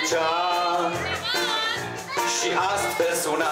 zicea și astfel suna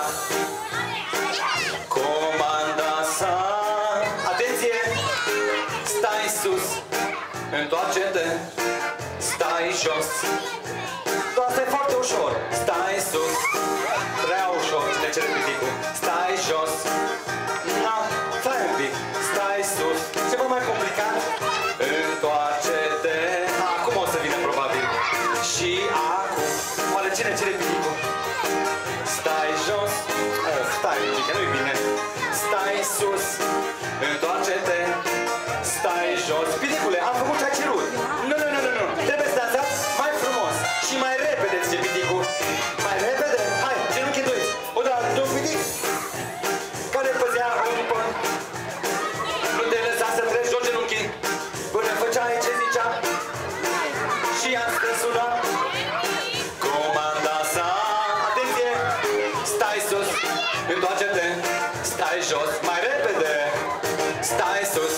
comanda sa. Atenție! Stai sus, întoarce-te, stai jos. Asta e foarte ușor. Stai sus, prea ușor. Cine cere piticul? Stai jos. Na, stai un pic. Stai sus. Ceva mai complicat? Întoarce-te. Acum o să vină probabil. Și acum. Oare cine cere piticul? Stai jos. Stai un pic, că nu-i bine. Stai sus. Întoarce-te. Stai jos. Piticule, am făcut ce ai cerut. Nu. Trebuie să dansați mai frumos și mai repede, zice piticul. Mai repede? Hai, genunchi îndoiți. Odată, două pitic. Care păzea un pân. Nu te lăsa să treci jos genunchii până făceai ce zicea. Și astfel suna comanda sa. Atenție! Stai sus, întoarce-te, stai jos, mai repede. Stai sus,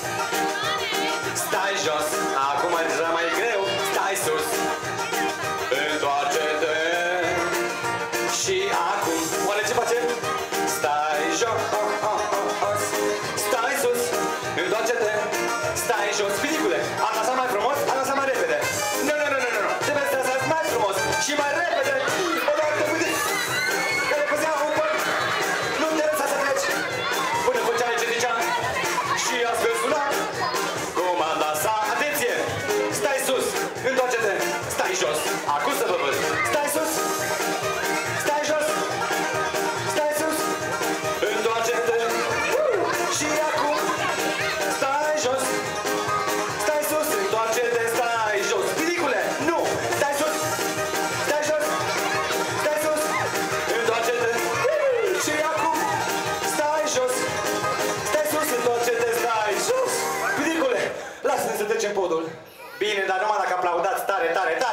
stai jos. Acum e deja mai greu. Stai sus, întoarce-te. Și acum, oare ce facem? Stai jos, stai sus, întoarce-te, stai jos. Piticule, am lăsat mai frumos, am lăsat mai repede. Nu. Trebuie să lăsați mai frumos și mai repede. Odată, pitic, care păzea un păr. Nu te lăsa să treci până făceai ce zicea. Și astfel suna comanda sa. Atenție! Stai sus, întoarce-te, stai jos. Acum să vă văd. Stai sus, stai jos, stai sus, întoarce-te. Și acum, stai jos, stai sus, întoarce-te, stai jos. Piticule, nu! Stai sus, stai jos, stai sus, întoarce-te. Și acum, stai jos, stai sus, întoarce-te, stai jos. Piticule, lasă-ne să trecem podul. Bine, dar numai dacă aplaudați tare.